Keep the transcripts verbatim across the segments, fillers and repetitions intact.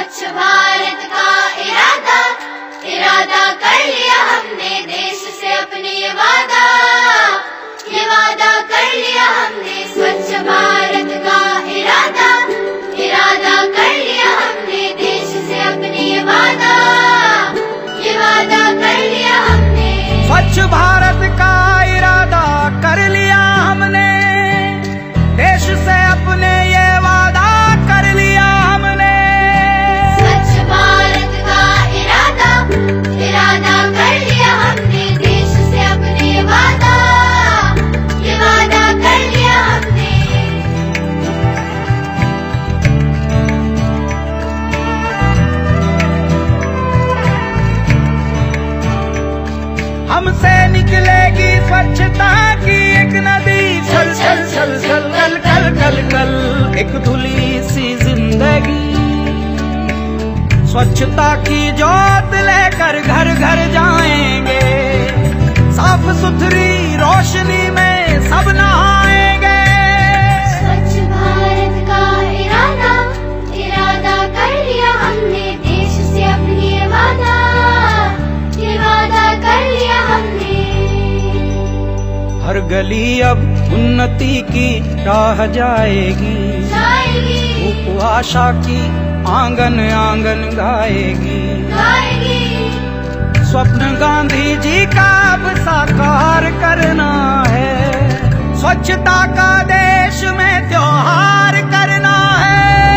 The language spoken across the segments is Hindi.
स्वच्छ भारत का इरादा इरादा कर लिया हमने, देश से अपने ये वादा ये वादा कर लिया हमने। स्वच्छ भारत का इरादा इरादा कर लिया हमने, देश से अपने ये वादा ये वादा कर लिया हमने। स्वच्छ भारत का इरादा कर लिया हमने, देश से अपने ये वादा कर लिया हमने। स्वच्छ भारत का इरादा इरादा कर लिया हमने, देश से अपने ये वादा ये वादा कर लिया हमने। हमसे निकलेगी स्वच्छता की एक नदी, छल छल छल छल कल कल कल कल एक धुली सी जिंदगी। स्वच्छता की जोत लेकर घर घर जाएंगे, साफ सुथरी रोशनी में सब नहाएंगे। स्वच्छ भारत का इरादा इरादा कर लिया हमने, देश से अपनी ये वादा ये वादा कर लिया हमने। हर गली अब उन्नति की राह जाएगी, जाएगी धूप आशा की आंगन आंगन गाएगी। गाएगी स्वप्न गांधी जी का अब साकार करना है, स्वच्छता का देश में त्योहार करना है।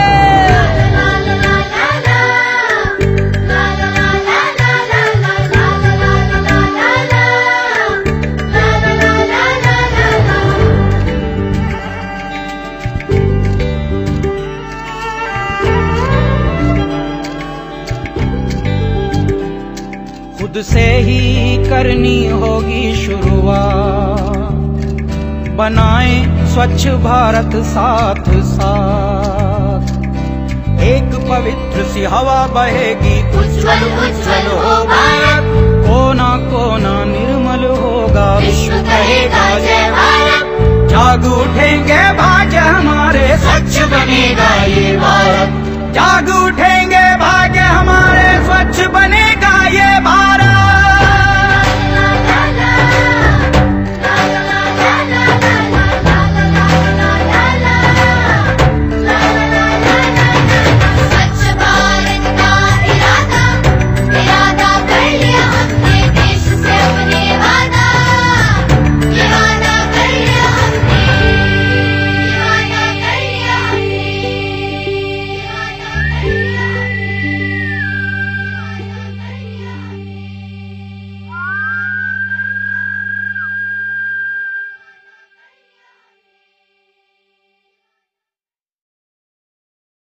खुद से ही करनी होगी शुरुआत, बनाएं स्वच्छ भारत साथ साथ। एक पवित्र सी हवा बहेगी, उज्ज्वल उज्ज्वल हो भारत, कोना कोना निर्मल होगा, विश्व कहेगा जय भारत। जाग उठेंगे भाग्य हमारे, स्वच्छ बनेगा ये भारत। जाग